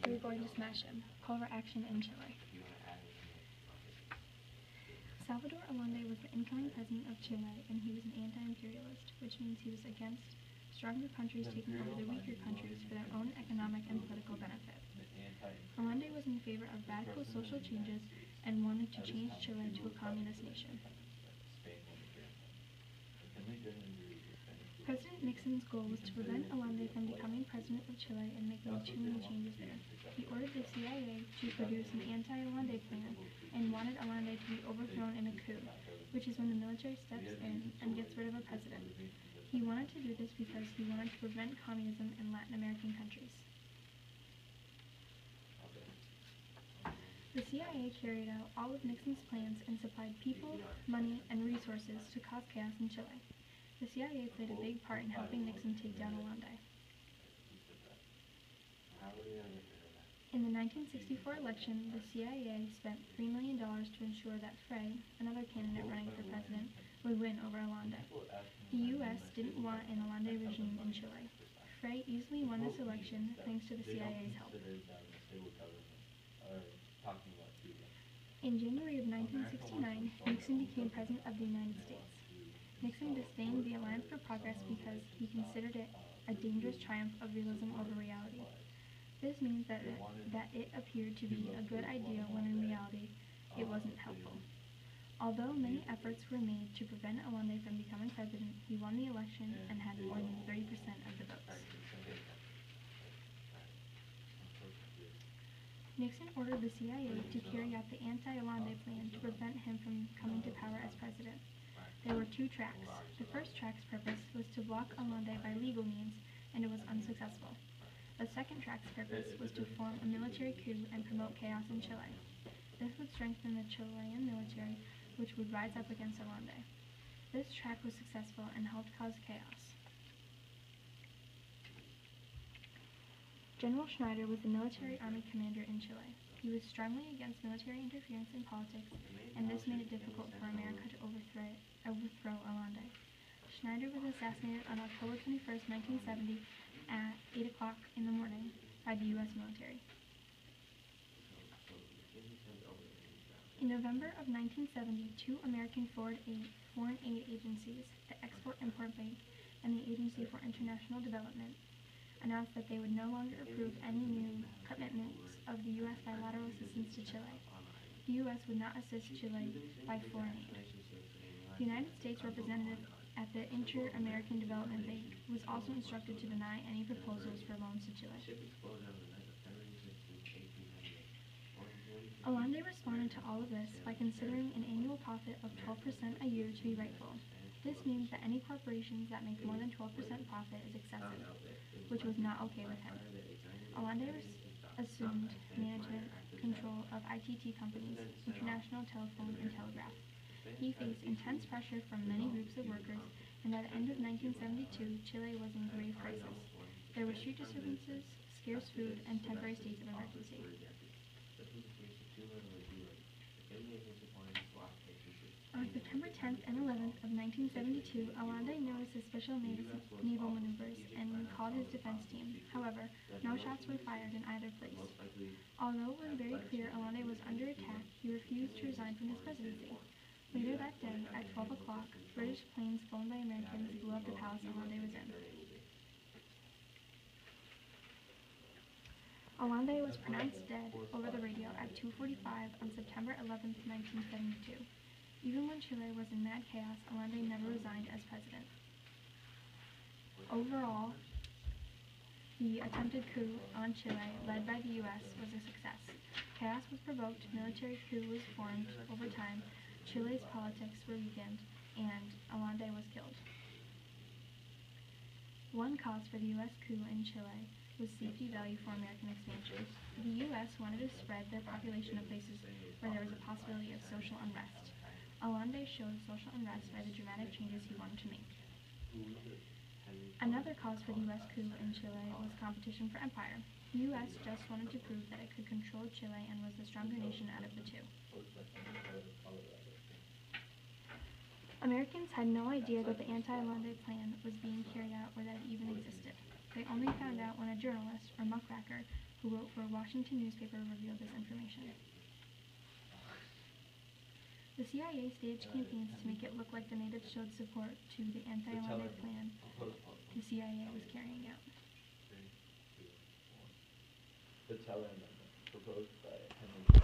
We're going to smash him. Covert action in Chile. Salvador Allende was the incoming president of Chile, and he was an anti-imperialist, which means he was against stronger countries taking over the weaker countries for their own economic and political benefit. Allende was in favor of radical social changes and wanted to change Chile to a communist nation. President Nixon's goal was to prevent Allende from becoming president of Chile and making too many changes there. He ordered the CIA to produce an anti-Allende plan and wanted Allende to be overthrown in a coup, which is when the military steps in and gets rid of a president. He wanted to do this because he wanted to prevent communism in Latin American countries. The CIA carried out all of Nixon's plans and supplied people, money, and resources to cause chaos in Chile. The CIA played a big part in helping Nixon take down Allende. In the 1964 election, the CIA spent $3 million to ensure that Frei, another candidate running for president, would win over Allende. The U.S. didn't want an Allende regime in Chile. Frei easily won this election thanks to the CIA's help. In January of 1969, Nixon became President of the United States. Nixon disdained the Alliance for Progress because he considered it a dangerous triumph of realism over reality. This means that it appeared to be a good idea when in reality it wasn't helpful. Although many efforts were made to prevent Allende from becoming president, he won the election and had more than 30% of the votes. Nixon ordered the CIA to carry out the anti-Allende plan to prevent him from coming to power as president. There were two tracks. The first track's purpose was to block Allende by legal means, and it was unsuccessful. The second track's purpose was to form a military coup and promote chaos in Chile. This would strengthen the Chilean military, which would rise up against Allende. This track was successful and helped cause chaos. General Schneider was the military army commander in Chile. He was strongly against military interference in politics, and this made it difficult for America to overthrow Allende. Schneider was assassinated on October 21, 1970 at 8 o'clock in the morning by the U.S. military. In November of 1970, two American foreign aid agencies, the Export-Import Bank and the Agency for International Development, announced that they would no longer approve any new commitments of the U.S. bilateral assistance to Chile. The U.S. would not assist Chile by foreign aid. The United States representative at the Inter-American Development Bank was also instructed to deny any proposals for loans to Chile. Allende responded to all of this by considering an annual profit of 12% a year to be rightful. This means that any corporations that make more than 12% profit is excessive, which was not okay with him. Allende assumed management control of ITT companies, International Telephone and Telegraph. He faced intense pressure from many groups of workers, and by the end of 1972, Chile was in grave crisis. There were street disturbances, scarce food, and temporary states of emergency. On September 10th and 11th of 1972, Allende noticed suspicious naval maneuvers and called his defense team. However, no shots were fired in either place. Although it was very clear Allende was under attack, he refused to resign from his presidency. Later that day, at 12 o'clock, British planes flown by Americans blew up the palace Allende was in. Allende was pronounced dead over the radio at 2:45 on September 11, 1972. Even when Chile was in mad chaos, Allende never resigned as president. Overall, the attempted coup on Chile, led by the U.S., was a success. Chaos was provoked, military coup was formed over time, Chile's politics were weakened, and Allende was killed. One cause for the U.S. coup in Chile was safety value for American expansion. The U.S. wanted to spread their population to places where there was a possibility of social unrest. Allende showed social unrest by the dramatic changes he wanted to make. Another cause for the U.S. coup in Chile was competition for empire. The U.S. just wanted to prove that it could control Chile and was the stronger nation out of the two. Americans had no idea that the anti-Allende plan was being carried out or that it even existed. They only found out when a journalist, or muckraker, who wrote for a Washington newspaper, revealed this information. The CIA staged campaigns to make it look like the natives showed support to the anti-Alemannic plan the CIA was carrying out. The Teller Amendment, proposed by Henry